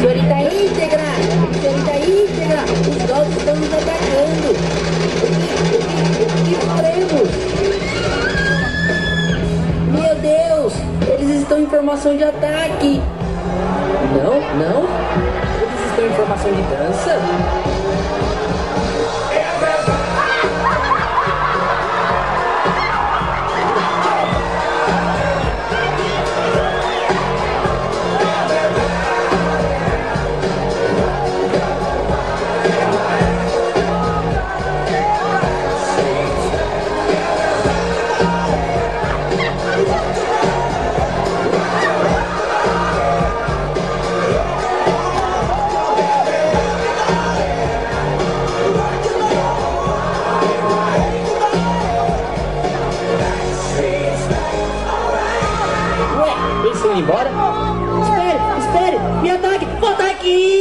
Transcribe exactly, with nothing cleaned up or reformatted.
Senhorita íntegra! Senhorita íntegra! Os golpes estão nos atacando! O que faremos? Meu Deus! Eles estão em formação de ataque! Não, não? Eles estão em formação de dança? Embora? Espere, espere, me ataque, vou ataque!